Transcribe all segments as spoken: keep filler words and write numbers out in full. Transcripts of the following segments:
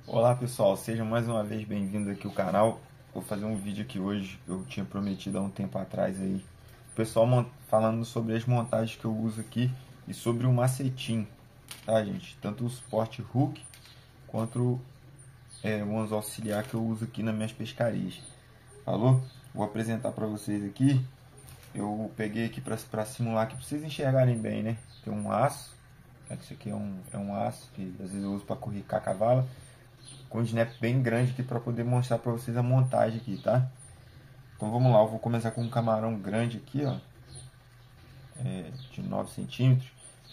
Olá pessoal, sejam mais uma vez bem-vindos aqui ao canal. Vou fazer um vídeo aqui hoje, eu tinha prometido há um tempo atrás aí. O pessoal falando sobre as montagens que eu uso aqui e sobre o macetinho, tá gente? Tanto o suporte hook quanto é, o anzol auxiliar que eu uso aqui nas minhas pescarias. Falou? Vou apresentar para vocês aqui. Eu peguei aqui para simular aqui, para vocês enxergarem bem, né? Tem um aço, isso aqui é um, é um aço que às vezes eu uso para corricar cavalo, com um snap bem grande aqui para poder mostrar para vocês a montagem aqui, tá? Então vamos lá, eu vou começar com um camarão grande aqui, ó, é, de nove centímetros.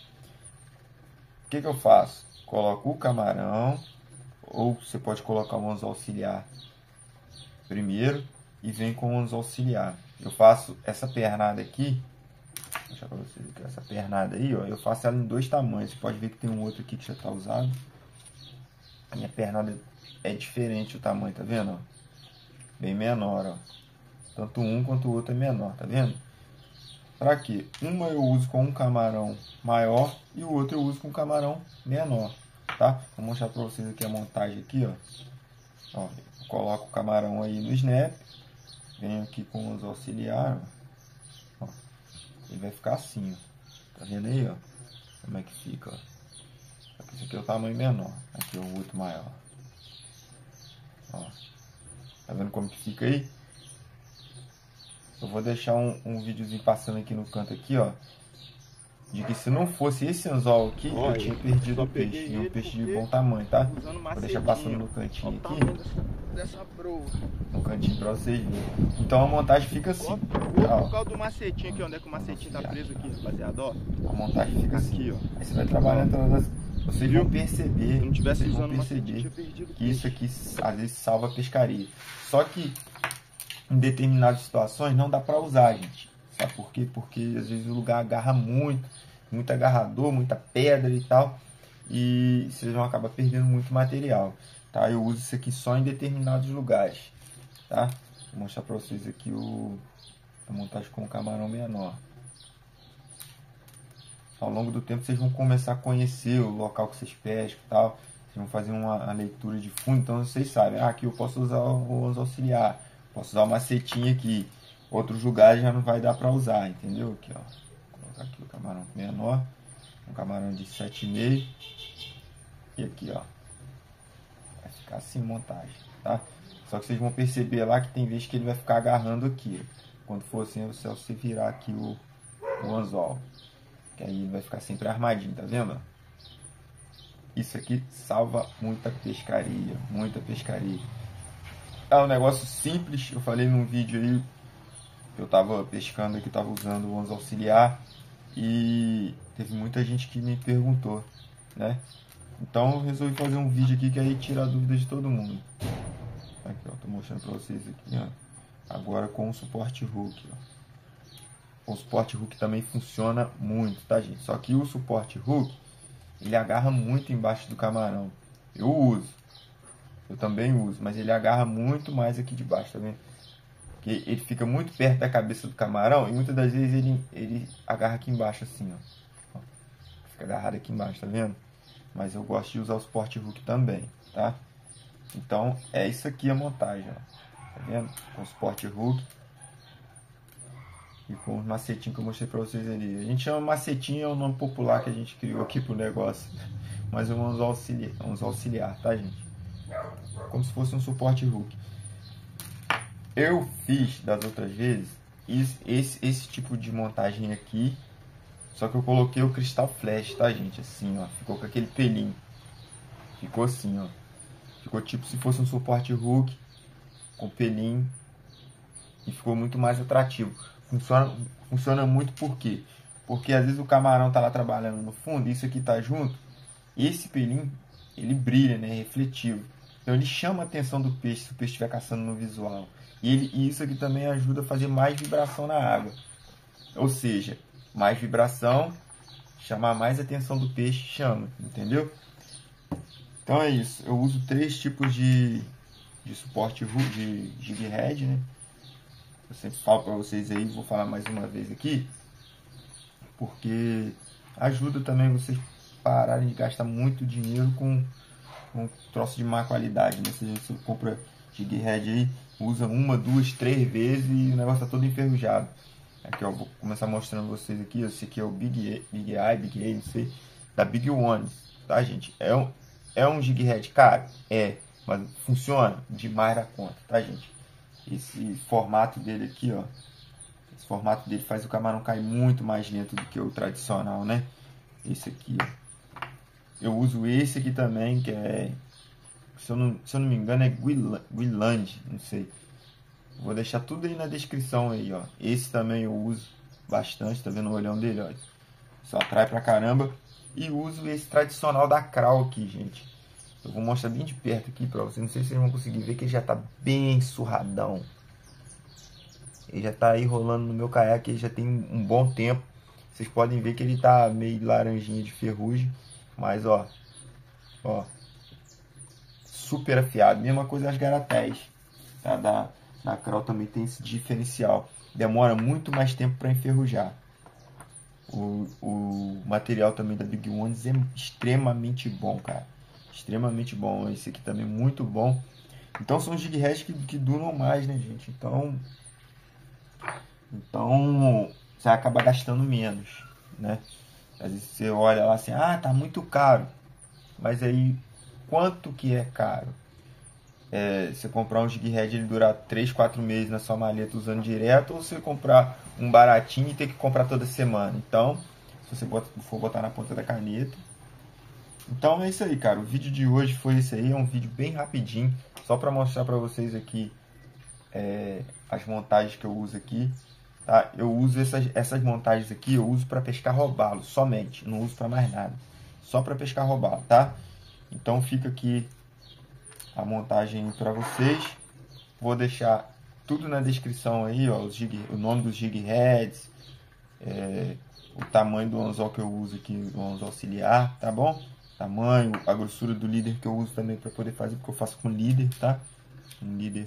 O que que eu faço? Coloco o camarão, ou você pode colocar um anzol auxiliar primeiro e vem com o anzol auxiliar. Eu faço essa pernada aqui, vou mostrar para vocês aqui, essa pernada aí, ó, eu faço ela em dois tamanhos. Você pode ver que tem um outro aqui que já está usado. A minha pernada é diferente o tamanho, tá vendo? Ó? Bem menor, ó. Tanto um quanto o outro é menor, tá vendo? Para quê? Uma eu uso com um camarão maior e o outro eu uso com um camarão menor, tá? Vou mostrar para vocês aqui a montagem aqui, ó. Ó, eu coloco o camarão aí no snap, venho aqui com os auxiliar, ó. Ele vai ficar assim, ó. Tá vendo aí, ó? Como é que fica, ó? Esse aqui é o tamanho menor, aqui é o outro maior. Ó, tá vendo como que fica aí? Eu vou deixar um, um videozinho passando aqui no canto aqui, ó, de que se não fosse esse anzol aqui, Olha, eu tinha perdido o peixe, e um peixe de bom tamanho, tá? Vou deixar passando no cantinho aqui, dessa proa. no cantinho pra vocês verem. Então a montagem fica assim. Ó, por causa do macetinho aqui, onde é que o macetinho tá preso aqui, rapaziada, ó. A montagem fica assim, aqui, ó. Aí você vai trabalhando todas as... Vocês vão perceber, se não tivesse vocês vão usando perceber que isso aqui às vezes salva a pescaria. Só que em determinadas situações não dá para usar, gente. Sabe por quê? Porque às vezes o lugar agarra muito, muito agarrador, muita pedra e tal, e vocês vão acabar perdendo muito material, tá? Eu uso isso aqui só em determinados lugares, tá? Vou mostrar para vocês aqui o, a montagem com o camarão menor. Ao longo do tempo vocês vão começar a conhecer o local que vocês pescam e tal. Vocês vão fazer uma, uma leitura de fundo, então vocês sabem, ah, aqui eu posso usar o anzol auxiliar, posso usar o macetinho aqui. Outros lugares já não vai dar para usar, entendeu? Aqui, ó. Vou colocar aqui o camarão menor, um camarão de sete vírgula cinco e aqui, ó. Vai ficar assim a montagem, tá? Só que vocês vão perceber lá que tem vezes que ele vai ficar agarrando aqui. Quando for assim, é só você virar aqui o, o anzol. Que aí ele vai ficar sempre armadinho, tá vendo? Isso aqui salva muita pescaria, muita pescaria. É um negócio simples, eu falei num vídeo aí que eu tava pescando aqui, tava usando o anzol auxiliar e teve muita gente que me perguntou, né? Então eu resolvi fazer um vídeo aqui que aí tira a dúvida de todo mundo. Aqui, ó, tô mostrando pra vocês aqui, ó. Agora com o suporte hook, ó. O suporte hook também funciona muito, tá gente? Só que o suporte hook, ele agarra muito embaixo do camarão. Eu uso, eu também uso, mas ele agarra muito mais aqui de baixo, tá vendo? Porque ele fica muito perto da cabeça do camarão e muitas das vezes ele, ele agarra aqui embaixo assim, ó. Fica agarrado aqui embaixo, tá vendo? Mas eu gosto de usar o suporte hook também, tá? Então é isso aqui a montagem, ó. Tá vendo? Com o suporte hook e com os macetinhos que eu mostrei pra vocês ali. A gente chama macetinho, é o nome popular que a gente criou aqui pro negócio. Mas é um anzol auxiliar, um anzol auxiliar, tá gente? Como se fosse um suporte hook. Eu fiz das outras vezes esse, esse, esse tipo de montagem aqui. Só que eu coloquei o cristal flash, tá gente? Assim, ó. Ficou com aquele pelinho. Ficou assim, ó. Ficou tipo se fosse um suporte hook com pelinho. E ficou muito mais atrativo. Funciona, funciona muito por quê? Porque às vezes o camarão tá lá trabalhando no fundo e isso aqui tá junto. Esse pelinho, ele brilha, né? Refletivo. Então ele chama a atenção do peixe se o peixe estiver caçando no visual. E, ele, e isso aqui também ajuda a fazer mais vibração na água. Ou seja, mais vibração, chamar mais atenção do peixe, chama, entendeu? Então é isso. Eu uso três tipos de, de suporte de jig head, né? Eu sempre falo para vocês aí, vou falar mais uma vez aqui, porque ajuda também vocês pararem de gastar muito dinheiro com um troço de má qualidade, né? Se você compra jig head aí, usa uma, duas, três vezes e o negócio tá todo enferrujado. Aqui, ó, vou começar mostrando vocês aqui. Esse aqui é o Big, Big Eye, Big A, não sei, da Big One, tá, gente? É um, é um jig head caro? É, mas funciona demais da conta, tá, gente? Esse formato dele aqui, ó, esse formato dele faz o camarão cair muito mais lento do que o tradicional, né? Esse aqui, ó. Eu uso esse aqui também, que é, se eu não, se eu não me engano, é Guiland, não sei. Vou deixar tudo aí na descrição aí, ó. Esse também eu uso bastante, tá vendo o olhão dele, ó? Só atrai pra caramba. E uso esse tradicional da Krau aqui, gente. Eu vou mostrar bem de perto aqui pra vocês. Não sei se vocês vão conseguir ver que ele já tá bem surradão. Ele já tá aí rolando no meu caiaque, ele já tem um bom tempo. Vocês podem ver que ele tá meio laranjinha de ferrugem. Mas, ó, ó, super afiado. Mesma coisa as garatés, tá? Da, da Krau também tem esse diferencial. Demora muito mais tempo para enferrujar. O, o material também da Big Ones é extremamente bom, cara. Extremamente bom. Esse aqui também é muito bom. Então são jig heads que, que duram mais, né, gente? Então, então você acaba gastando menos, né? Às vezes você olha lá assim, ah, tá muito caro. Mas aí, quanto que é caro? É, você comprar um jig head e ele durar três, quatro meses na sua maleta usando direto, ou você comprar um baratinho e ter que comprar toda semana. Então, se você for botar na ponta da caneta. Então é isso aí, cara. O vídeo de hoje foi esse aí. É um vídeo bem rapidinho, só para mostrar para vocês aqui é, as montagens que eu uso aqui. Tá? Eu uso essas, essas montagens aqui, eu uso para pescar robalo somente, não uso para mais nada, só para pescar robalo, tá? Então fica aqui a montagem para vocês. Vou deixar tudo na descrição aí, ó, os jig, o nome dos jig heads, é, o tamanho do anzol que eu uso aqui, o anzol auxiliar, tá bom? Tamanho, a grossura do líder que eu uso também para poder fazer, porque eu faço com líder, tá? Um líder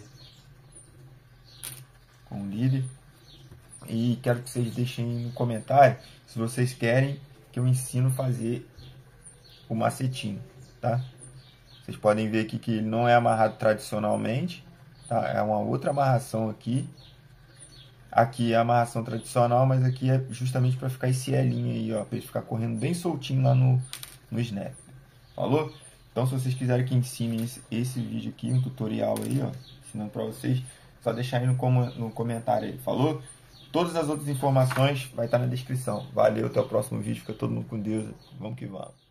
com líder. E quero que vocês deixem no comentário se vocês querem que eu ensino a fazer o macetinho, tá? Vocês podem ver aqui que ele não é amarrado tradicionalmente, tá? É uma outra amarração aqui. Aqui é a amarração tradicional, mas aqui é justamente para ficar esse elinho aí, ó, para ele ficar correndo bem soltinho lá no, no snap. Falou? Então, se vocês quiserem que ensine esse, esse vídeo aqui, um tutorial aí, ó, ensinando para vocês, só deixar aí no, com, no comentário aí. Falou? Todas as outras informações vai estar na descrição. Valeu, até o próximo vídeo. Fica todo mundo com Deus. Vamos que vamos.